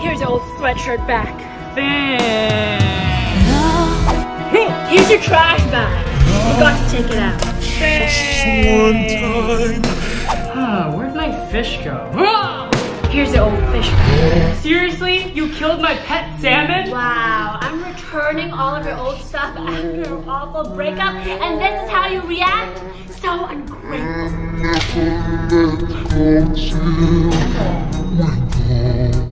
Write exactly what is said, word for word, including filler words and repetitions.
Here's your old sweatshirt back. Thanks. Here's your trash bag. You got to take it out. Thanks. Huh, where'd my fish go? Here's your old fish bag. Seriously? You killed my pet salmon? Wow, I'm returning all of your old stuff after your awful breakup, and this is how you react? So ungrateful.